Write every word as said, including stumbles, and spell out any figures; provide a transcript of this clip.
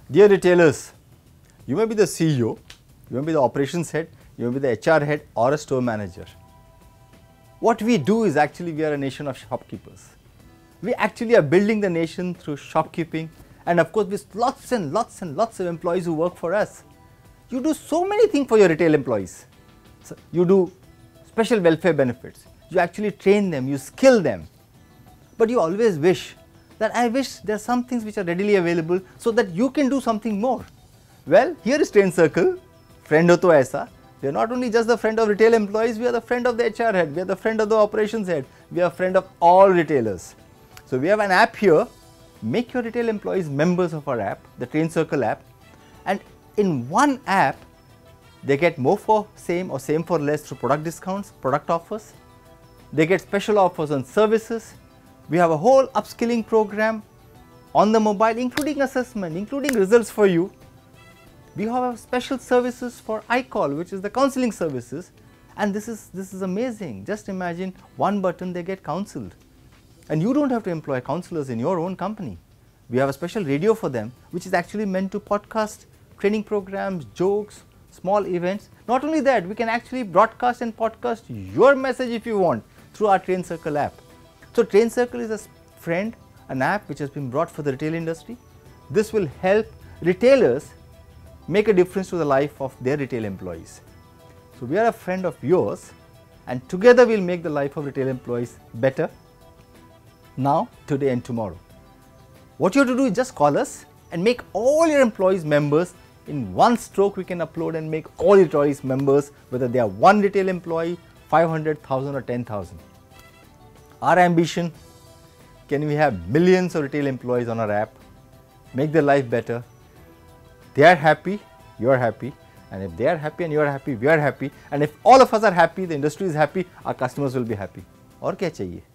Dear retailers, you may be the C E O, you may be the operations head, you may be the H R head or a store manager. What we do is actually we are a nation of shopkeepers. We actually are building the nation through shopkeeping, and of course with lots and lots and lots of employees who work for us. You do so many things for your retail employees. So you do special welfare benefits, you actually train them, you skill them, but you always wish that I wish there are some things which are readily available so that you can do something more. Well, here is TRRAIN Circle, friend ho to aisa. We are not only just the friend of retail employees, we are the friend of the H R head, we are the friend of the operations head, we are friend of all retailers. So we have an app here. Make your retail employees members of our app, the TRRAIN Circle app, and in one app they get more for same or same for less through product discounts, product offers. They get special offers on services. We have a whole upskilling program on the mobile, including assessment, including results for you. We have special services for iCall, which is the counseling services, and this is this is amazing. Just imagine one button they get counseled, and you don't have to employ counselors in your own company. We have a special radio for them, which is actually meant to podcast training programs, jokes, small events. Not only that, we can actually broadcast and podcast your message if you want through our TRRAIN Circle app. So TRRAIN Circle is a friend, an app which has been brought for the retail industry. This will help retailers make a difference to the life of their retail employees. So we are a friend of yours, and together we will make the life of retail employees better now, today and tomorrow. What you have to do is just call us and make all your employees members. In one stroke we can upload and make all your employees members, whether they are one retail employee, five hundred, one thousand or ten thousand. Our ambition, can we have millions of retail employees on our app, make their life better. They are happy, you are happy, and if they are happy and you are happy, we are happy, and if all of us are happy, the industry is happy, our customers will be happy. और क्या चाहिए?